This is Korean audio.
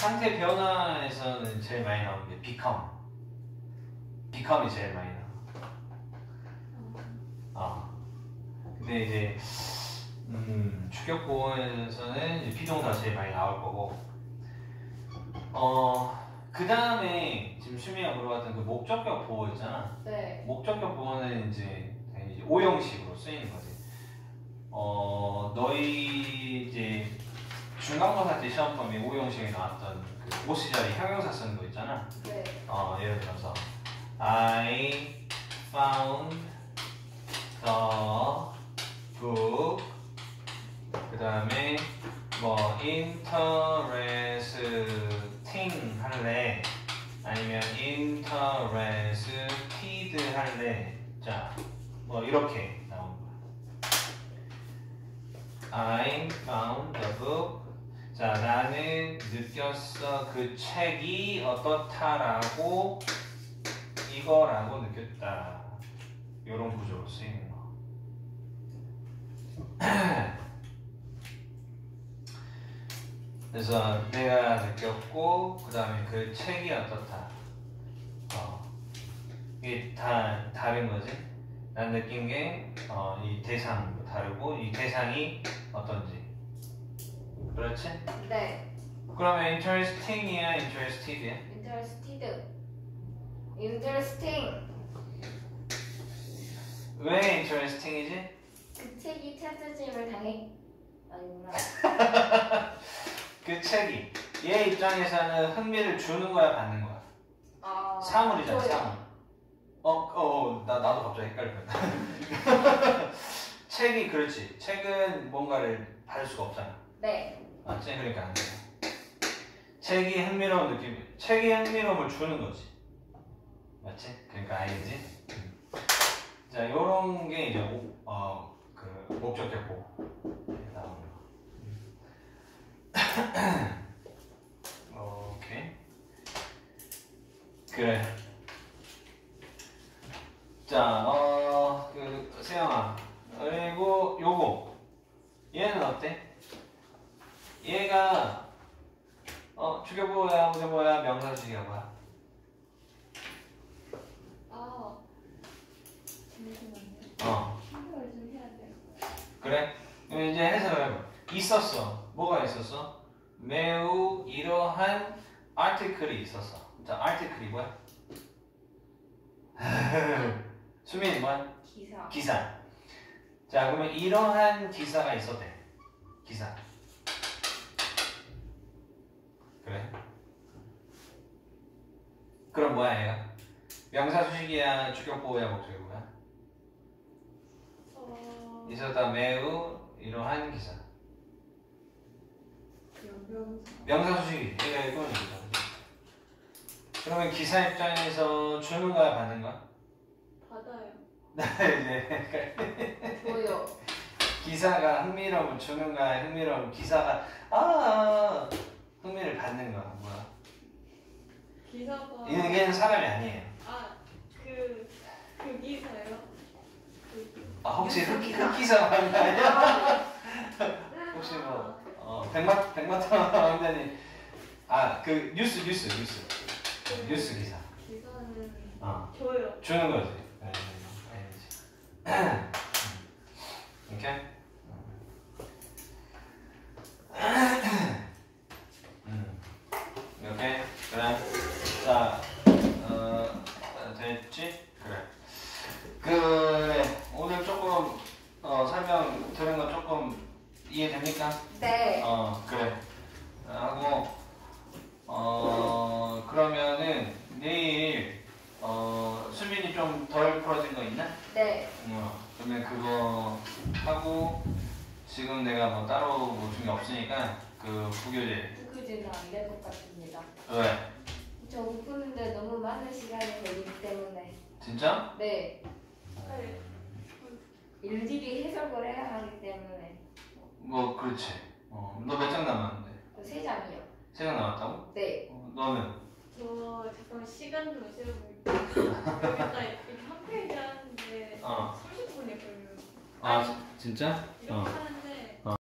상태 변화에서는 제일 많이 나오는 게 become. become이 제일 많이 나와. 근데 이제 주격 보호에서는 이제 비동사가 제일 많이 나올 거고. 그 다음에 지금 수미가 물어봤던 그 목적격 보호 있잖아. 네. 목적격 보호는 이제 오형식으로 쓰이는 거지. 너희 이제 중간고사 때 시험 범위 오형식에 나왔던 그 모시자리 형용사 쓰는 거 있잖아. 네. 예를 들어서 I found the book. 그 다음에 뭐 interesting 할래? 아니면 interested 할래? 자, 뭐 이렇게 나오는 거야. I found the book. 자, 나는 느꼈어 그 책이 어떻다라고 이거라고 느꼈다. 이런 구조로 쓰이는 거. 그래서 내가 느꼈고 그 다음에 그 책이 어떻다. 이게 다 다른 거지. 난 느낀 게 이 대상도 다르고 이 대상이 어떤지. 그렇지? 네. 그러면 interesting이야, interested이야? Interested. Interesting. 왜 interesting이지? 그 책이 테스트짐을 아니구나. 그 책이 얘 입장에서는 흥미를 주는 거야, 받는 거야? 사물이잖아, 사물. 나도 갑자기 헷갈린다. 책이 그렇지. 책은 뭔가를 받을 수가 없잖아. 네. 맞지? 그러니까 안 돼. 책이 흥미로운 느낌, 책이 흥미로움을 주는 거지. 맞지? 그러니까 알겠지? 자, 요런 게 이제 그 목적격 보호 나오는 거. 오케이. 그래. 자, 세영아. 그리고 요거. 얘는 어때? 얘가 주격보호야, 부정보호야, 명사수식이야, 뭐야? 잠시만요. 생각을 좀 해야 돼요. 그래? 그럼 이제 해석을 해봐. 있었어. 뭐가 있었어? 매우 이러한 article이 있었어. 자, article이 뭐야? 수민이 뭐야? 기사. 자, 그러면 이러한 기사가 있었대. 기사. 그래? 그럼 뭐야 얘가? 명사수식이야, 주격보호야, 목적이야? 있었다. 매우 이러한 기사. 명사수식이. 얘가 이건 이거다. 그러면 기사 입장에서 주는 거야, 받는 거야? 받아요. 네. 줘요. 기사가 흥미로움을 주는 거야, 기사가 흥미를 받는 거야, 뭐야? 기사가. 얘는 사람이 아니에요. 그 기사요? 혹시 흑기사 하는 거 아니야? 혹시 백마탄 왕자님 그 뉴스 기사. 기사는 줘요. 주는 거지. 오케이. 이렇게 그래. 자, 됐지? 그래. 오늘 조금 설명 들은 거 조금 이해됩니까? 네. 그래. 하고 그러면은 내일 수빈이 좀 덜 풀어진 거 있나? 네. 그러면 그거 하고 지금 내가 뭐 따로 준 게 없으니까 그 부교재. 부교재는 안 될 것 같습니다. 왜? 저 못 푸는데 너무 많은 시간이 걸리기 때문에. 진짜? 네. 일일이 해석을 해야 하기 때문에. 뭐 그렇지. 너 몇 장 남았는데? 3장이요. 3장 남았다고? 네. 너는? 저 잠깐 시간 좀 세워볼게요. 여기다 이렇게 한 페이지 하는데 30분이 걸려요. 진짜? 이렇게 하는